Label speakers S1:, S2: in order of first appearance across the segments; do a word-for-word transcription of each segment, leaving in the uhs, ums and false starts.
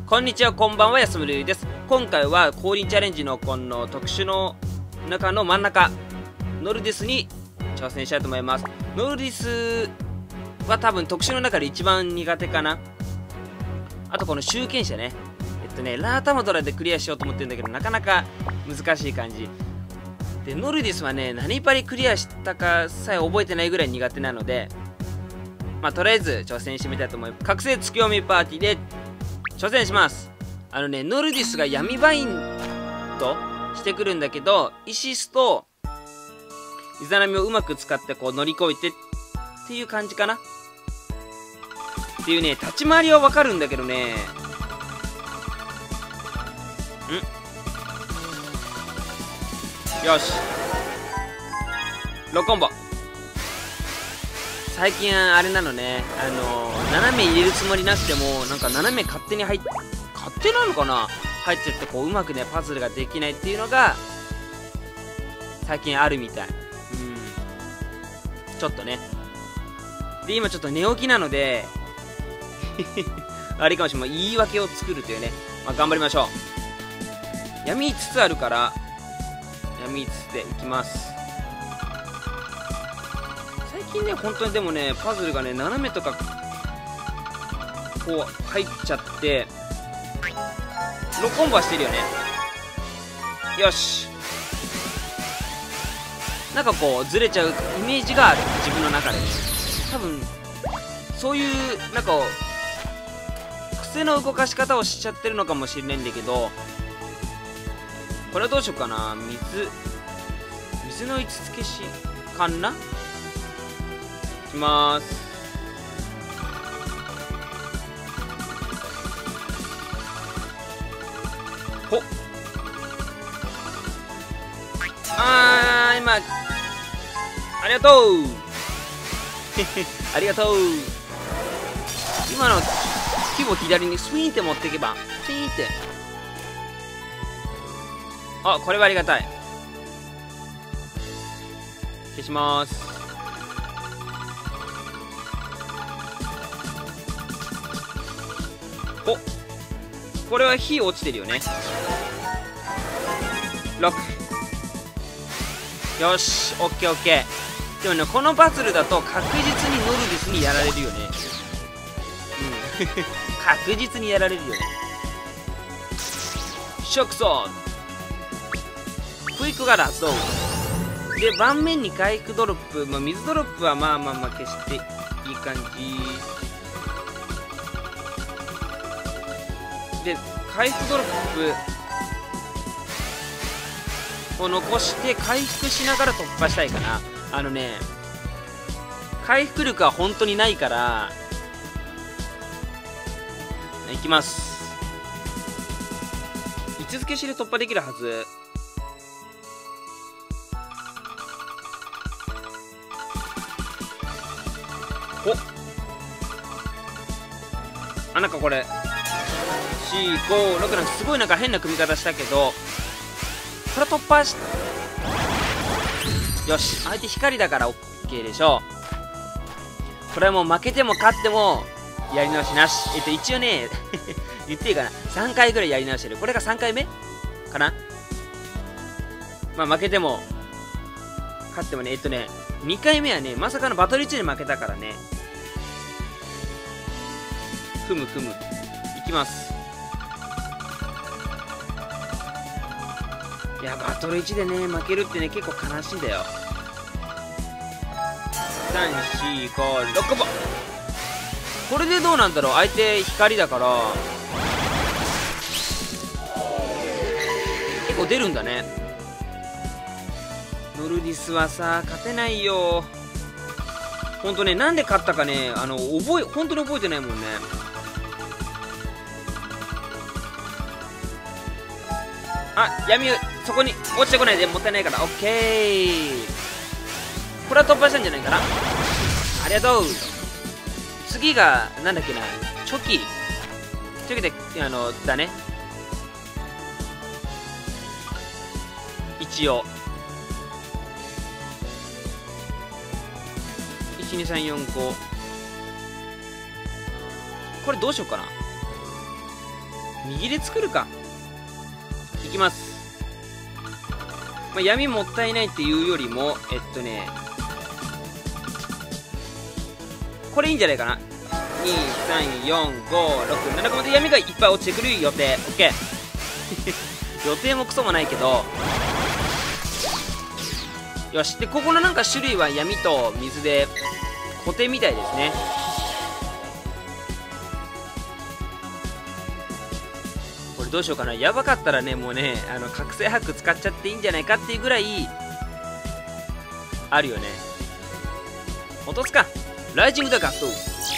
S1: こんにちは、こんばんは、やすむるです。今回は降臨チャレンジのこの特殊の中の真ん中、ノルディスに挑戦したいと思います。ノルディスは多分特殊の中で一番苦手かな。あとこの集権者ね。えっとね、ラータマドラでクリアしようと思ってるんだけど、なかなか難しい感じ。で、ノルディスはね、何パリクリアしたかさえ覚えてないぐらい苦手なので、まあ、とりあえず挑戦してみたいと思います。覚醒月読みパーティーで挑戦します。あのね、ノルディスが闇バインドしてくるんだけど、イシスとイザナミをうまく使ってこう乗り越えてっていう感じかな。っていうね、立ち回りはわかるんだけどね、んよし、ろくコンボ。最近あれなのね、あのー、斜め入れるつもりなくてもなんか斜め勝手に入っ勝手なのかな入っちゃって、こううまくねパズルができないっていうのが最近あるみたい。うんちょっとね。で今ちょっと寝起きなのであれかもしれない、言い訳を作るというね、まあ、頑張りましょう。闇いつつあるから闇いつつでいきます。最近ね、本当にでもね、パズルがね、斜めとかこう入っちゃってろくコンボはしてるよね。よし、なんかこうずれちゃうイメージがある、自分の中でね。多分そういうなんか癖の動かし方をしちゃってるのかもしれないんだけど、これはどうしようかな。水水の五つ消しかな。いきまーす。ほっ、あー今ありがとうありがとう。今の木を左にスイーンって持っていけばスイーンって、あ、これはありがたい。消しまーす。お、これは火落ちてるよね。ろく、よし、オッケーオッケー。でもね、このバトルだと確実にノルディスにやられるよね。うん確実にやられるよね。ショックソークイックガード発動で、盤面に回復ドロップ、まあ、水ドロップはまあまあまあ消していい感じで、回復ドロップを残して回復しながら突破したいかな。あのね、回復力は本当にないからいきます。位置づけしで突破できるはず。おあ、なんかこれよん、ご、ろくなんかすごいなんか変な組み方したけど、これ突破し、よし、相手光だから OK でしょう。これはもう負けても勝ってもやり直しなし。えっと一応ね言っていいかな、さんかいぐらいやり直してる。これがさんかいめかな。まあ負けても勝ってもね、えっとねにかいめはね、まさかのバトルいちで負けたからね。ふむふむいきます。いや、バトルいちでね負けるってね結構悲しいんだよ。さん、よん、ご、ろくコンボ。これでどうなんだろう。相手光だから結構出るんだね。ノルディスはさ勝てないよ。ほんとね、なんで勝ったかね、あの覚え本当に覚えてないもんね。あ、闇そこに落ちてこないで、もったいないから。オッケー、これは突破したんじゃないかな。ありがとう。次がなんだっけな、チョキチョキであのだね。一応いち、に、さん、よん、ご、これどうしようかな。 右で作るか。いきます。まあ、闇もったいないっていうよりも、えっとね、これいいんじゃないかな。に、さん、よん、ご、ろく、ななこまで闇がいっぱい落ちてくる予定。オッケー。予定もクソもないけど。よし。で、ここのなんか種類は闇と水で固定みたいですね。これどうしようかな。やばかったらね、もうね、あの、覚醒ハック使っちゃっていいんじゃないかっていうぐらい、あるよね。落とすか。ライジングだ、ガスト。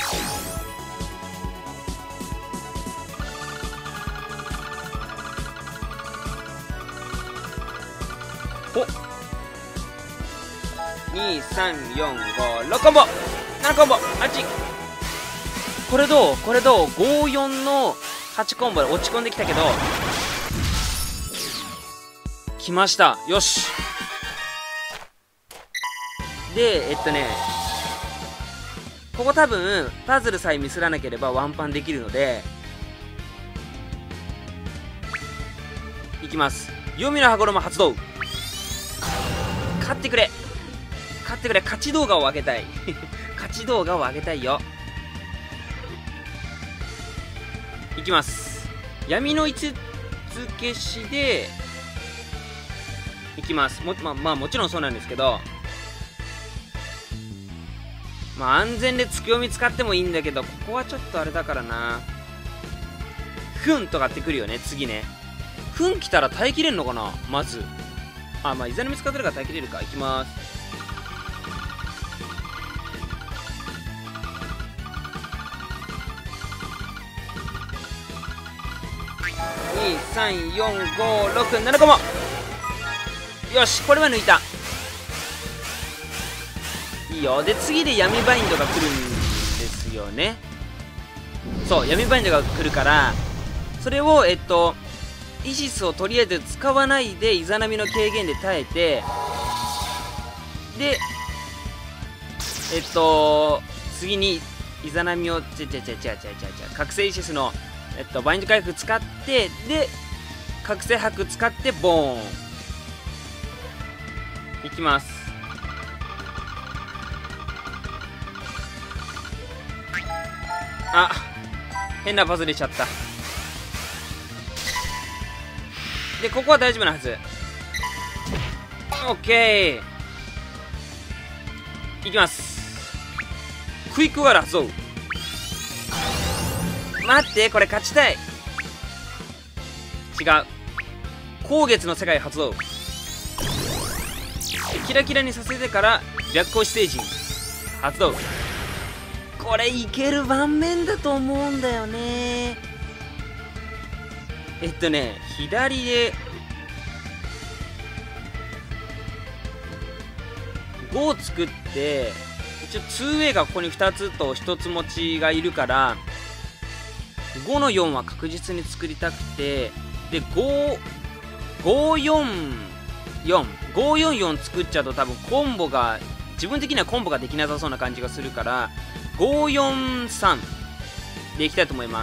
S1: おに、さん、よん、ご、ろくコンボななコンボはち。これどうこれどう ご、よん のはちコンボで落ち込んできたけど来ました。よし。でえっとねここ多分パズルさえミスらなければワンパンできるのでいきます。黄泉の羽衣発動。勝ってくれ勝ってくれ。勝ち動画を上げたい勝ち動画を上げたいよ。いきます。闇の五つ消しでいきます。もまあまあもちろんそうなんですけど、まあ安全で月読み使ってもいいんだけど、ここはちょっとあれだからな。フンとかってくるよね次ね。フン来たら耐えきれんのかな。まずあまあイザナミ使ってるから耐えきれるか。いきます。に、さん、よん、ご、ろく、ななコンボ。よしこれは抜いた。いいよ。で次で闇バインドが来るんですよね。そう闇バインドが来るからそれをえっとイシスをとりあえず使わないでイザナミの軽減で耐えて、でえっと次にイザナミをちゃちゃちゃちゃちゃちゃちゃ覚醒イシスのえっとバインド回復使ってで覚醒ハク使ってボーンいきます。あ変なパズルしちゃった。でここは大丈夫なはず。オッケーいきます。クイックワール発動。待ってこれ勝ちたい。違う光月の世界発動。キラキラにさせてから白光四星人発動。これいける盤面だと思うんだよね。えっとね左でごを作って一応 ツーウェイ がここにふたつとひとつ持ちがいるからごのよんは確実に作りたくて、でご、ごよんよん、ごよんよん作っちゃうと多分コンボが自分的にはコンボができなさそうな感じがするからごよんさんでいきたいと思います。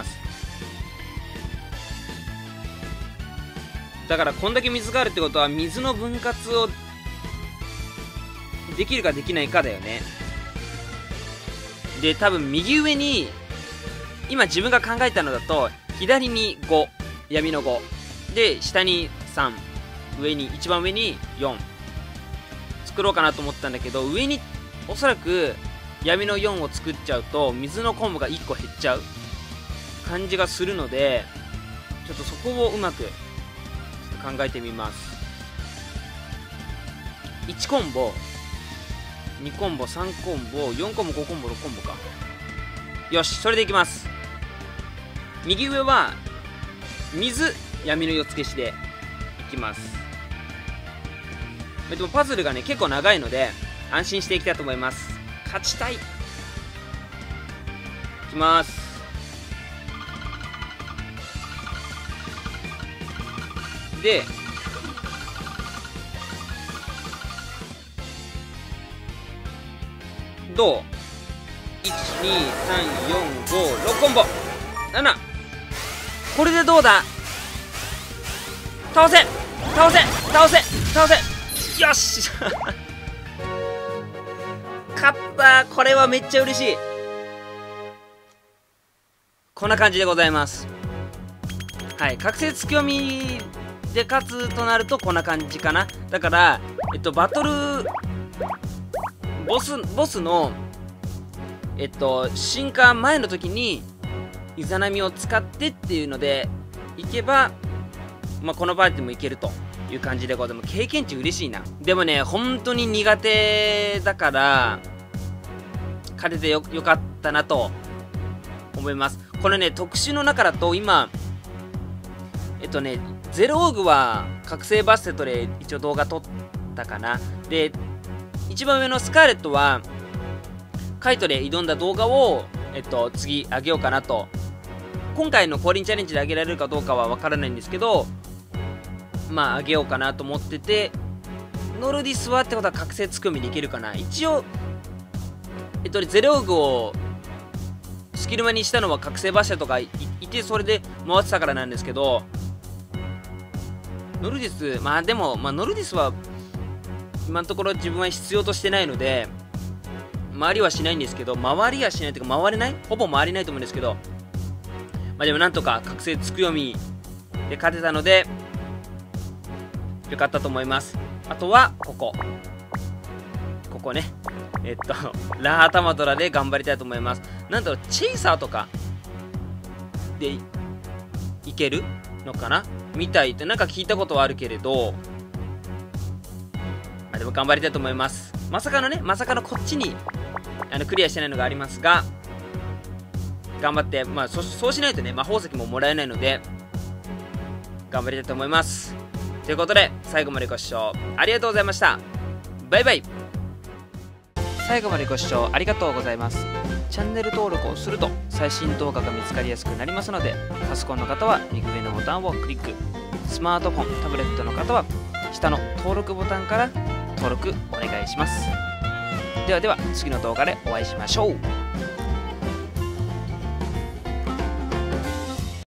S1: だからこんだけ水があるってことは水の分割をできるかできないかだよね。で多分右上に今自分が考えたのだと左にご闇のごで下にさん上に一番上によん作ろうかなと思ったんだけど、上におそらく闇のよんを作っちゃうと水のコンボがいっこ減っちゃう感じがするので、ちょっとそこをうまくちょっと考えてみます。いちコンボにコンボさんコンボよんコンボごコンボろくコンボか。よしそれでいきます。右上は水闇のよつ消しでいきます。でもパズルがね結構長いので安心していきたいと思います。勝ちたい。いきます。でどう ?いち、に、さん、よん、ご、ろくコンボななこれでどうだ。倒せ倒せ倒せ倒せ。よし勝った。これはめっちゃ嬉しい。こんな感じでございます。はい、覚醒強みで勝つとなるとこんな感じかな。だからえっとバトルボスボスのえっと進化前の時にイザナミを使ってっていうのでいけば、まあ、この場合でもいけるという感じでございます。経験値嬉しいな。でもね本当に苦手だから勝てて よ, よかったなと思います。これね特殊の中だと今えっとねゼロオーグは覚醒バステットで一応動画撮ったかな。で一番上のスカーレットはカイトで挑んだ動画をえっと次上げようかなと。今回の降臨チャレンジで上げられるかどうかは分からないんですけど、まあ上げようかなと思ってて、ノルディスはってことは覚醒つくみでいけるかな。一応えっとゼロオーグをスキルマにしたのは覚醒馬車とか い, いてそれで回ってたからなんですけど、ノルディスまあでも、まあ、ノルディスは今のところ自分は必要としてないので回りはしないんですけど、回りはしないというか回れない、ほぼ回れないと思うんですけど、まあでもなんとか覚醒つくよみで勝てたのでよかったと思います。あとはここここねえっとラハタマドラで頑張りたいと思います。なんだろうチェイサーとかでいけるのかなみたいってなんか聞いたことはあるけれど、まあ、でも頑張りたいと思います。まさかのねまさかのこっちにあのクリアしてないのがありますが頑張って、まあ、そ, そうしないとね魔法石ももらえないので頑張りたいと思います。ということで最後までご視聴ありがとうございました。バイバイ。最後までご視聴ありがとうございます。チャンネル登録をすると最新動画が見つかりやすくなりますので、パソコンの方は右上のボタンをクリック、スマートフォンタブレットの方は下の登録ボタンから登録お願いします。ではでは次の動画でお会いしましょう。